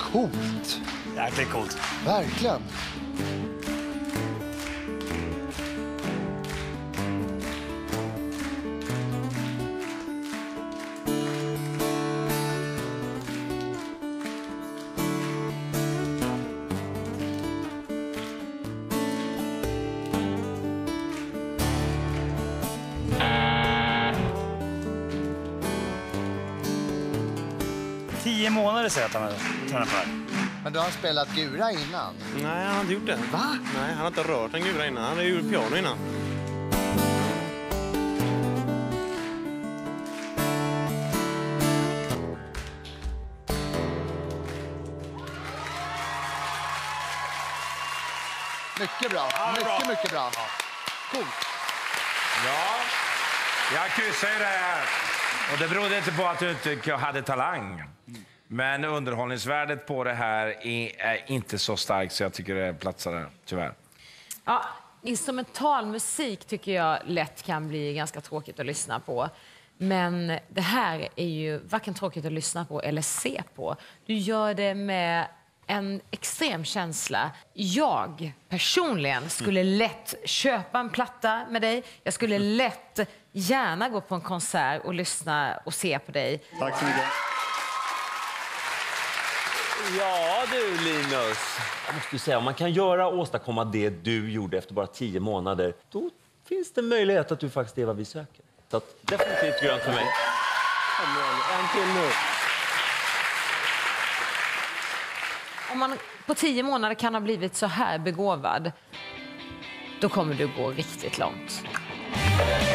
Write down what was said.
Coolt. Jäkligt coolt. Verkligen. Månader säger att han har tränat på det. Men du har spelat gura innan? Nej, han har inte gjort det. Va? Nej, han har inte rört en gura innan. Han har gjort piano innan. Mycket bra. Mycket bra. Coolt. Ja, jag kryssar ju det här. Och det berodde inte på att du inte hade talang. Men underhållningsvärdet på det här är inte så starkt så jag tycker det platsar där, tyvärr. Ja, instrumental musik tycker jag lätt kan bli ganska tråkigt att lyssna på. Men det här är ju varken tråkigt att lyssna på eller se på. Du gör det med en extrem känsla. Jag personligen skulle lätt köpa en platta med dig. Jag skulle lätt gärna gå på en konsert och lyssna och se på dig. Tack så mycket. Ja du Linus, jag måste ju säga, om man kan åstadkomma det du gjorde efter bara 10 månader, då finns det möjlighet att du faktiskt är vad vi söker. Så att, definitivt grönt för mig. En till nu. Om man på 10 månader kan ha blivit så här begåvad, då kommer du gå riktigt långt.